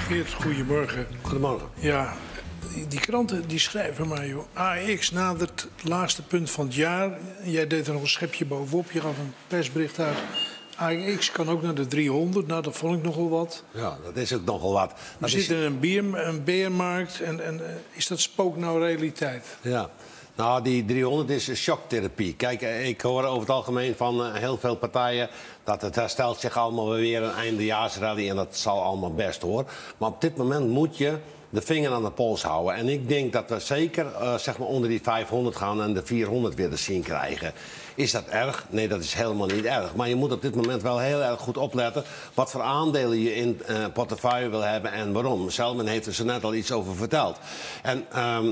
Geert, goedemorgen. Goedemorgen. Ja, die kranten die schrijven maar, joh. AEX nadert het laagste punt van het jaar. Jij deed er nog een schepje bovenop. Je gaf een persbericht uit. AEX kan ook naar de 300. Nou, dat vond ik nogal wat. Ja, dat is ook nogal wat. We zitten in een beermarkt. En is dat spook nou realiteit? Ja. Nou, die 300 is shocktherapie. Kijk, ik hoor over het algemeen van heel veel partijen dat het herstelt zich allemaal weer een eindejaarsrally en dat zal allemaal best hoor. Maar op dit moment moet je de vinger aan de pols houden. En ik denk dat we zeker zeg maar onder die 500 gaan en de 400 weer te zien krijgen. Is dat erg? Nee, dat is helemaal niet erg. Maar je moet op dit moment wel heel erg goed opletten wat voor aandelen je in portefeuille wil hebben en waarom. Selman heeft er zo net al iets over verteld. En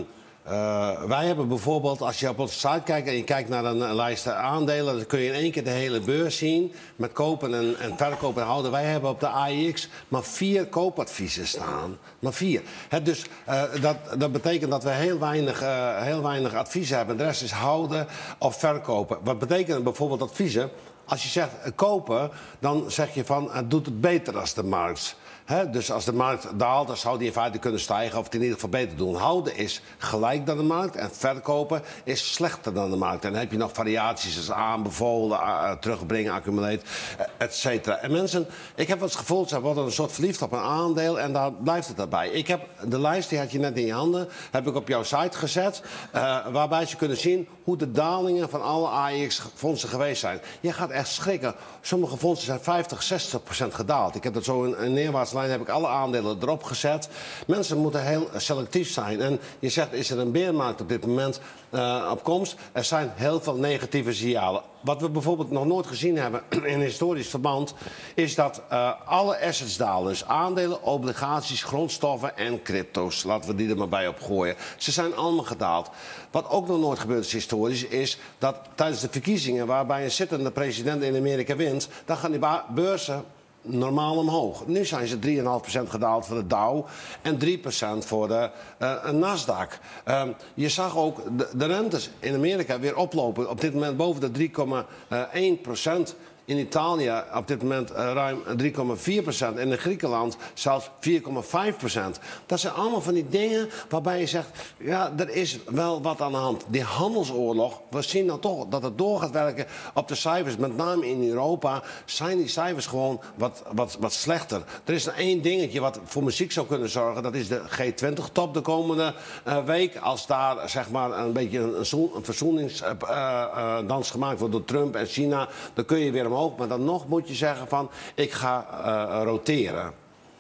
wij hebben bijvoorbeeld, als je op onze site kijkt en je kijkt naar een lijst aandelen, dan kun je in één keer de hele beurs zien met kopen en verkopen en houden. Wij hebben op de AEX maar 4 koopadviezen staan. Maar 4. Dus dat betekent dat we heel weinig adviezen hebben. De rest is houden of verkopen. Wat betekent bijvoorbeeld adviezen? Als je zegt kopen, dan zeg je van het doet het beter als de markt. Dus als de markt daalt, dan zou die in feite kunnen stijgen of het in ieder geval beter doen. Houden is gelijk dan de markt en verkopen is slechter dan de markt. En dan heb je nog variaties als aanbevolen, terugbrengen, accumulate, et cetera. En mensen, ik heb wel het gevoel, ze worden een soort verliefd op een aandeel en daar blijft het daarbij. Ik heb de lijst, die had je net in je handen, heb ik op jouw site gezet, waarbij ze kunnen zien hoe de dalingen van alle AEX-fondsen geweest zijn. Je gaat echt schrikken. Sommige fondsen zijn 50-60% gedaald. Ik heb dat zo in neerwaarts lijn heb ik alle aandelen erop gezet. Mensen moeten heel selectief zijn. En je zegt, is er een beermarkt op dit moment op komst? Er zijn heel veel negatieve signalen. Wat we bijvoorbeeld nog nooit gezien hebben in historisch verband, is dat alle assets dalen. Dus aandelen, obligaties, grondstoffen en crypto's. Laten we die er maar bij opgooien. Ze zijn allemaal gedaald. Wat ook nog nooit gebeurd is historisch, is dat tijdens de verkiezingen waarbij een zittende president in Amerika wint, dan gaan die beurzen normaal omhoog. Nu zijn ze 3,5% gedaald voor de Dow en 3% voor de Nasdaq. Je zag ook de rentes in Amerika weer oplopen. Op dit moment boven de 3,1%. In Italië op dit moment ruim 3,4% en in Griekenland zelfs 4,5%. Dat zijn allemaal van die dingen waarbij je zegt, ja, er is wel wat aan de hand. Die handelsoorlog, we zien dan toch dat het door gaat werken op de cijfers. Met name in Europa zijn die cijfers gewoon wat slechter. Er is één dingetje wat voor muziek zou kunnen zorgen. Dat is de G20-top de komende week. Als daar zeg maar een beetje een verzoeningsdans gemaakt wordt door Trump en China, dan kun je weer omhoog. Maar dan nog moet je zeggen van, ik ga roteren.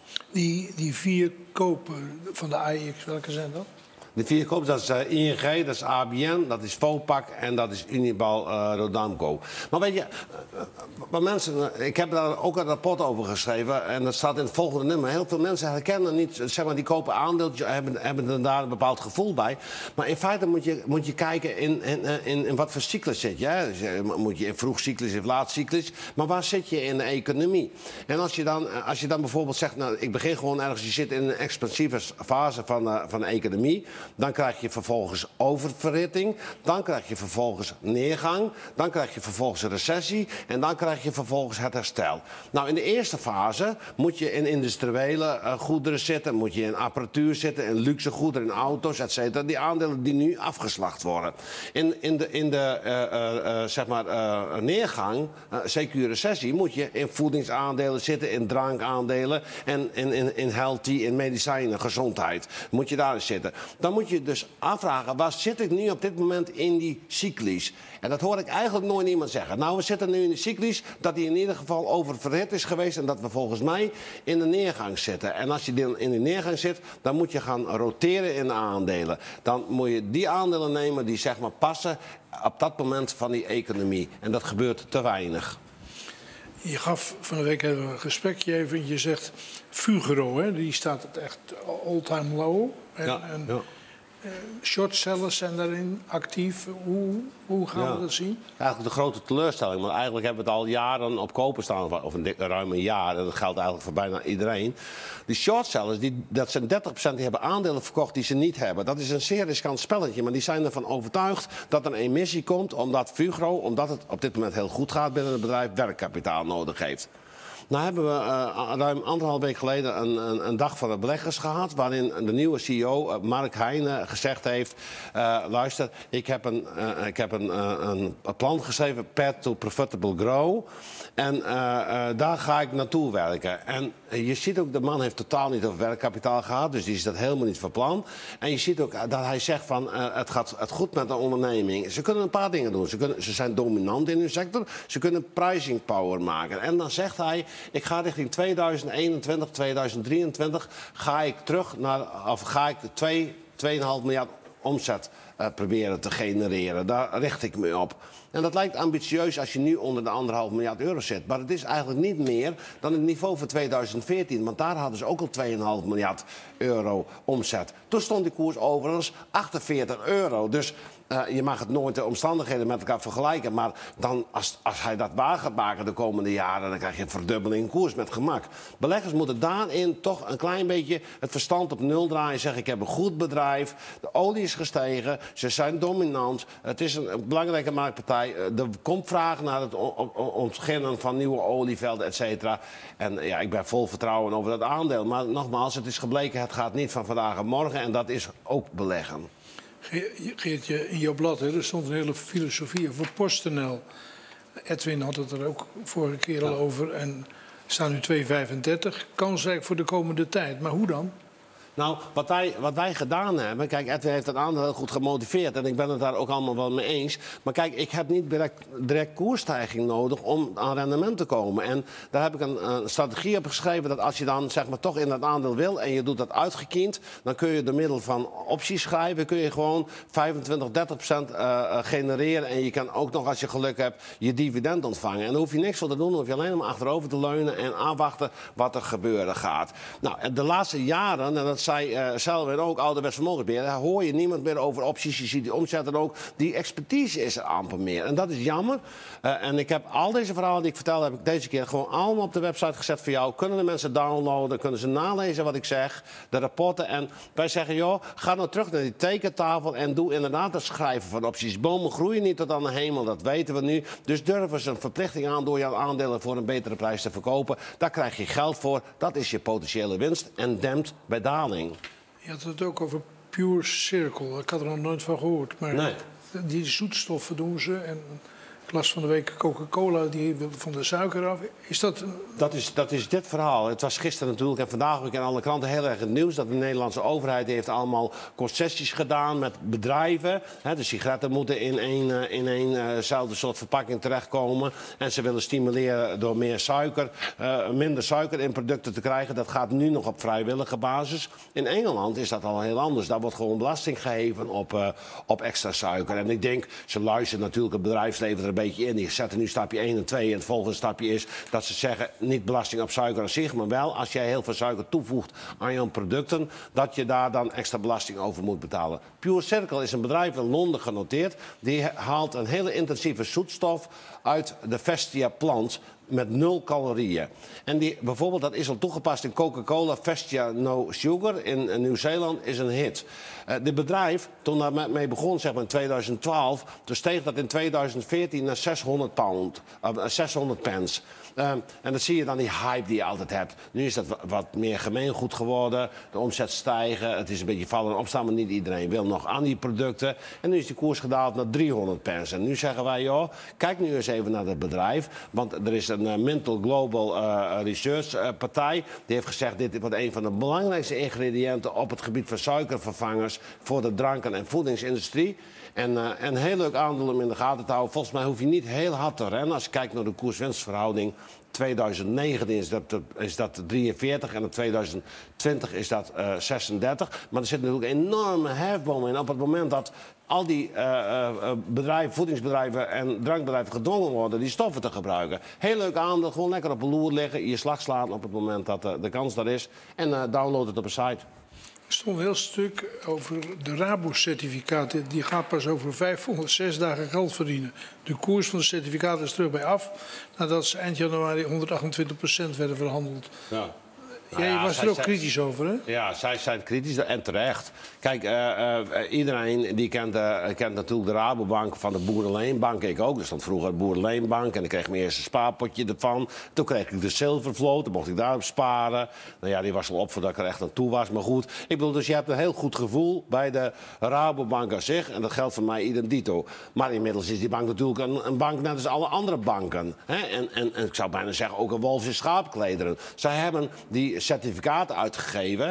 Die 4 kopen van de AEX, welke zijn dat? De 4 kopen, dat is ING, dat is ABN, dat is Vopak en dat is Unibal Rodamco. Maar weet je, mensen, ik heb daar ook een rapport over geschreven en dat staat in het volgende nummer. Heel veel mensen herkennen niet, zeg maar, die kopen aandeeltjes, hebben er daar een bepaald gevoel bij. Maar in feite moet je kijken in wat voor cyclus zit je. Hè? Dus, moet je in vroeg cyclus of laat cyclus, maar waar zit je in de economie? En als je dan bijvoorbeeld zegt, nou, ik begin gewoon ergens, je zit in een expansieve fase van de economie. Dan krijg je vervolgens oververhitting. Dan krijg je vervolgens neergang. Dan krijg je vervolgens een recessie. En dan krijg je vervolgens het herstel. Nou, in de eerste fase moet je in industriële goederen zitten. Moet je in apparatuur zitten, in luxe goederen, in auto's, et cetera. Die aandelen die nu afgeslacht worden. In de zeg maar, neergang, CQ recessie, moet je in voedingsaandelen zitten, in drankaandelen en in healthy, in medicijnen, gezondheid. Moet je daar zitten. Dan moet je dus afvragen, waar zit ik nu op dit moment in die cyclies? En dat hoor ik eigenlijk nooit iemand zeggen. Nou, we zitten nu in die cyclies dat die in ieder geval oververhit is geweest en dat we volgens mij in de neergang zitten. En als je in de neergang zit, dan moet je gaan roteren in de aandelen. Dan moet je die aandelen nemen die zeg maar passen op dat moment van die economie. En dat gebeurt te weinig. Je gaf van de week een gesprekje even. Je zegt Fugro, hè, die staat het echt all-time low. Ja. Shortsellers zijn daarin actief. Hoe gaan we dat zien? Eigenlijk de grote teleurstelling. Want eigenlijk hebben we het al jaren op kopen staan. Of ruim een jaar. En dat geldt eigenlijk voor bijna iedereen. Die shortsellers, dat zijn 30% die hebben aandelen verkocht die ze niet hebben. Dat is een zeer riskant spelletje. Maar die zijn ervan overtuigd dat er een emissie komt. Omdat Fugro, omdat het op dit moment heel goed gaat binnen het bedrijf, werkkapitaal nodig heeft. Nou hebben we ruim 1,5 week geleden een dag van de beleggers gehad, waarin de nieuwe CEO, Mark Heijnen, gezegd heeft, luister, ik heb een plan geschreven, Path to Profitable Grow. En daar ga ik naartoe werken. En je ziet ook, de man heeft totaal niet over werkkapitaal gehad, dus die is dat helemaal niet van plan. En je ziet ook dat hij zegt van, het gaat goed met de onderneming. Ze kunnen een paar dingen doen. Ze zijn dominant in hun sector. Ze kunnen pricing power maken. En dan zegt hij, ik ga richting 2021, 2023, ga ik terug naar, of ga ik 2,5 miljard omzet proberen te genereren. Daar richt ik me op. En dat lijkt ambitieus als je nu onder de 1,5 miljard euro zit. Maar het is eigenlijk niet meer dan het niveau van 2014. Want daar hadden ze ook al 2,5 miljard euro omzet. Toen stond die koers overigens €48. Dus je mag het nooit de omstandigheden met elkaar vergelijken. Maar dan, als hij dat waar gaat maken de komende jaren, dan krijg je een verdubbeling in koers met gemak. Beleggers moeten daarin toch een klein beetje het verstand op nul draaien. Zeggen, ik heb een goed bedrijf. De olie is gestegen. Ze zijn dominant. Het is een belangrijke marktpartij. Er komt vraag naar het ontginnen van nieuwe olievelden, et cetera. En ja, ik ben vol vertrouwen over dat aandeel. Maar nogmaals, het is gebleken, het gaat niet van vandaag en morgen. En dat is ook beleggen. Geertje, in jouw blad er stond een hele filosofie over PostNL. Edwin had het er ook vorige keer al over. En staan nu 2,35. Kansrijk voor de komende tijd. Maar hoe dan? Nou, wat wij gedaan hebben... Kijk, Edwin heeft het aandeel heel goed gemotiveerd. En ik ben het daar ook allemaal wel mee eens. Maar kijk, ik heb niet direct koersstijging nodig om aan rendement te komen. En daar heb ik een strategie op geschreven... dat als je dan zeg maar toch in dat aandeel wil... en je doet dat uitgekiend... dan kun je door middel van opties schrijven... kun je gewoon 25-30% genereren. En je kan ook nog, als je geluk hebt, je dividend ontvangen. En daar hoef je niks voor te doen. Dan hoef je alleen maar achterover te leunen... en afwachten wat er gebeuren gaat. Nou, de laatste jaren... en dat zij zelf en ook ouderwets vermogensbeheer, daar hoor je niemand meer over opties. Je ziet die omzet er ook. Die expertise is er amper meer. En dat is jammer. En ik heb al deze verhalen die ik vertel, heb ik deze keer gewoon allemaal op de website gezet voor jou. Kunnen de mensen downloaden, kunnen ze nalezen wat ik zeg, de rapporten. En wij zeggen, joh, ga nou terug naar die tekentafel en doe inderdaad het schrijven van opties. Bomen groeien niet tot aan de hemel, dat weten we nu. Dus durven ze een verplichting aan door jouw aandelen voor een betere prijs te verkopen. Daar krijg je geld voor. Dat is je potentiële winst en dempt bij daling. Je had het ook over Pure Circle. Ik had er nog nooit van gehoord. Maar nee. Die zoetstoffen doen ze. En ik las van de week Coca-Cola, die wil van de suiker af. Is dat... Dat is dit verhaal. Het was gisteren natuurlijk en vandaag ook in alle kranten heel erg het nieuws... dat de Nederlandse overheid heeft allemaal concessies gedaan met bedrijven. De sigaretten moeten in éénzelfde soort verpakking terechtkomen. En ze willen stimuleren door minder suiker in producten te krijgen. Dat gaat nu nog op vrijwillige basis. In Engeland is dat al heel anders. Daar wordt gewoon belasting geheven op extra suiker. En ik denk, ze luisteren natuurlijk het bedrijfsleven er een beetje in. Die zetten nu stapje 1 en 2. En het volgende stapje is dat ze zeggen... niet belasting op suiker aan zich, maar wel als jij heel veel suiker toevoegt aan jouw producten... dat je daar dan extra belasting over moet betalen. Pure Circle is een bedrijf in Londen genoteerd. Die haalt een hele intensieve zoetstof uit de Vestia-plant... met 0 calorieën. En bijvoorbeeld, dat is al toegepast in Coca-Cola. Vestia No Sugar in Nieuw-Zeeland is een hit. Dit bedrijf, toen dat mee begon, zeg maar in 2012... toen steeg dat in 2014 naar 600 pence. En dat zie je dan, die hype die je altijd hebt. Nu is dat wat meer gemeengoed geworden. De omzet stijgen. Het is een beetje vallen en opstaan, maar niet iedereen wil nog aan die producten. En nu is die koers gedaald naar 300 pence. En nu zeggen wij, joh, kijk nu eens even naar dat bedrijf. Want er is een Mintel Global Research partij. Die heeft gezegd, dit wordt een van de belangrijkste ingrediënten op het gebied van suikervervangers voor de dranken- en voedingsindustrie. En een heel leuk aandeel om in de gaten te houden. Volgens mij hoef je niet heel hard te rennen. Als je kijkt naar de koers-winstverhouding. 2019 is dat 43 en in 2020 is dat 36. Maar er zit natuurlijk een enorme hefboom in. Op het moment dat al die bedrijven, voedingsbedrijven en drankbedrijven gedwongen worden die stoffen te gebruiken. Heel leuk aandeel, gewoon lekker op een loer liggen, je slag slaan op het moment dat de kans daar is. En download het op een site. Er stond een heel stuk over de Rabo-certificaten. Die gaat pas over 506 dagen geld verdienen. De koers van de certificaten is terug bij af. Nadat ze eind januari 128% werden verhandeld. Ja. Jij was er ook kritisch over, hè? Ja, zij zijn kritisch en terecht. Kijk, iedereen die kent natuurlijk de Rabobank van de Boerenleenbank. Ik ook. Er stond vroeger de Boerenleenbank en ik kreeg mijn eerste spaarpotje ervan. Toen kreeg ik de Zilvervloot, dan mocht ik daarop sparen. Nou ja, die was al op voordat ik er echt aan toe was. Maar goed, ik bedoel, dus je hebt een heel goed gevoel bij de Rabobank aan zich. En dat geldt voor mij idem dito. Maar inmiddels is die bank natuurlijk een bank net als alle andere banken. Hè? En ik zou bijna zeggen ook een wolf in schaapklederen. Zij hebben die certificaten uitgegeven,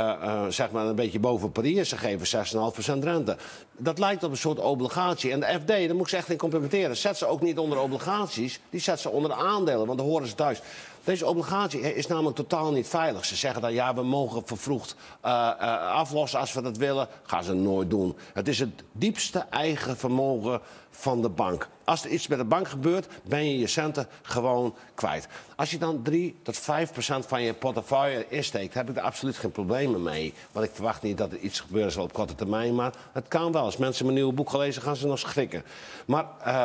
zeg maar een beetje boven Parijs. Ze geven 6,5% rente. Dat lijkt op een soort obligatie. En de FD, daar moet ik ze echt in complimenteren, zet ze ook niet onder obligaties, die zet ze onder aandelen, want dan horen ze thuis. Deze obligatie is namelijk totaal niet veilig. Ze zeggen dan, ja, we mogen vervroegd aflossen als we dat willen. Gaan ze nooit doen. Het is het diepste eigen vermogen van de bank. Als er iets met de bank gebeurt, ben je je centen gewoon kwijt. Als je dan 3 tot 5% van je portefeuille insteekt, heb ik er absoluut geen problemen mee. Want ik verwacht niet dat er iets gebeuren zal op korte termijn. Maar het kan wel. Als mensen mijn nieuwe boek gaan lezen, gaan ze nog schrikken. Maar,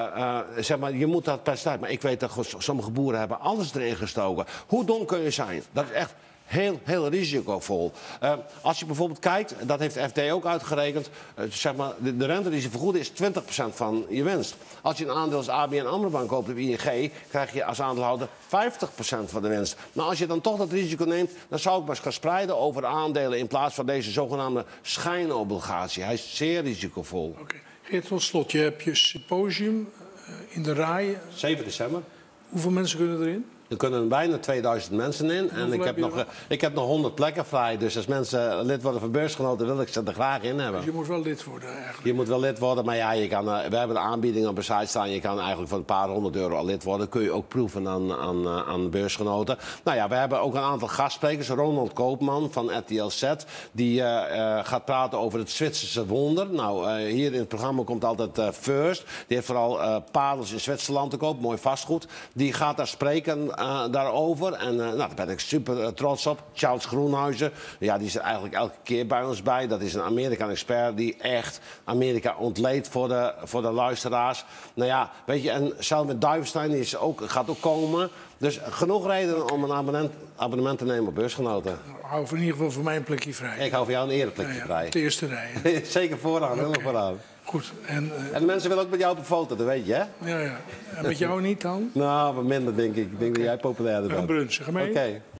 zeg maar je moet dat percentage. Maar ik weet dat sommige boeren hebben alles erin gestoken. Hoe dom kun je zijn? Dat is echt heel risicovol. Als je bijvoorbeeld kijkt, dat heeft de FD ook uitgerekend, zeg maar, de rente die ze vergoeden is 20% van je winst. Als je een aandeel als ABN AMRO Bank koopt op ING, krijg je als aandeelhouder 50% van de winst. Nou, als je dan toch dat risico neemt, dan zou ik maar eens gaan spreiden over aandelen in plaats van deze zogenaamde schijnobligatie. Hij is zeer risicovol. Oké. Geert, tot slot, je hebt je symposium in de RAI. 7 december. Hoeveel mensen kunnen erin? Er kunnen bijna 2000 mensen in. En ik heb nog 100 plekken vrij. Dus als mensen lid worden van beursgenoten, wil ik ze er graag in hebben. Dus je moet wel lid worden eigenlijk. Je moet wel lid worden, maar ja, we hebben een aanbieding op de site staan. Je kan eigenlijk voor een paar €100 al lid worden. Kun je ook proeven aan beursgenoten. Nou ja, we hebben ook een aantal gastsprekers. Ronald Koopman van RTL Z. Die gaat praten over het Zwitserse wonder. Nou, hier in het programma komt altijd First. Die heeft vooral parels in Zwitserland te koop. Mooi vastgoed. Die gaat daar spreken daarover. En nou, daar ben ik super trots op. Charles Groenhuizen, ja, die is er eigenlijk elke keer bij ons bij. Dat is een Amerikaan-expert die echt Amerika ontleedt voor de luisteraars. Nou ja, weet je, en Selma Duivenstein gaat ook komen. Dus genoeg reden om een abonnement te nemen op beursgenoten. Ik hou in ieder geval voor mij een plekje vrij. Ik hou voor jou een ereplekje vrij. Op de eerste rij. Zeker vooraan, helemaal vooraan. Goed. En de mensen willen ook met jou op een foto, dat weet je, hè? Ja. En met jou niet dan? Nou, wat minder, denk ik. Ik denk dat jij populairder bent. We gaan brunchen. Ga mee? Oké.